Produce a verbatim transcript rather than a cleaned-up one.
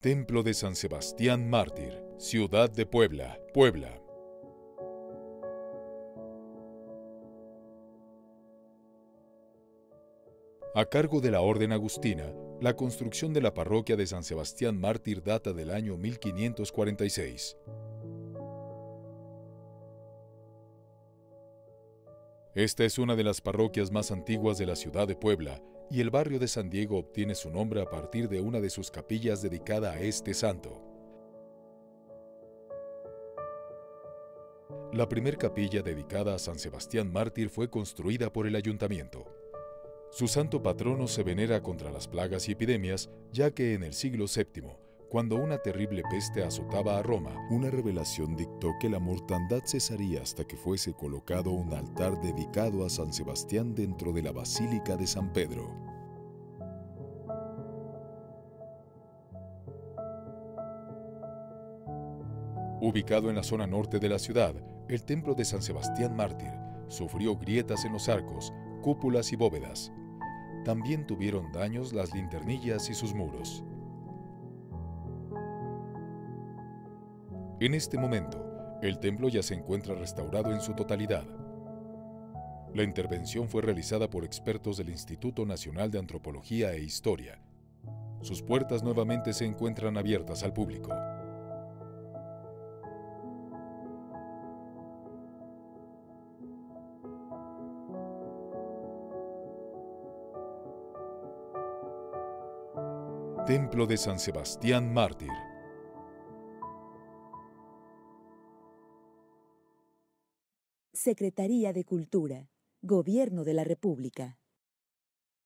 Templo de San Sebastián Mártir, Ciudad de Puebla, Puebla. A cargo de la Orden Agustina, la construcción de la parroquia de San Sebastián Mártir data del año mil quinientos cuarenta y seis. Esta es una de las parroquias más antiguas de la ciudad de Puebla, y el barrio de San Diego obtiene su nombre a partir de una de sus capillas dedicada a este santo. La primer capilla dedicada a San Sebastián Mártir fue construida por el ayuntamiento. Su santo patrono se venera contra las plagas y epidemias, ya que en el siglo séptimo, cuando una terrible peste azotaba a Roma, una revelación dictó que la mortandad cesaría hasta que fuese colocado un altar dedicado a San Sebastián dentro de la Basílica de San Pedro. Ubicado en la zona norte de la ciudad, el templo de San Sebastián Mártir sufrió grietas en los arcos, cúpulas y bóvedas. También tuvieron daños las linternillas y sus muros. En este momento, el templo ya se encuentra restaurado en su totalidad. La intervención fue realizada por expertos del Instituto Nacional de Antropología e Historia. Sus puertas nuevamente se encuentran abiertas al público. Templo de San Sebastián Mártir. Secretaría de Cultura, Gobierno de la República.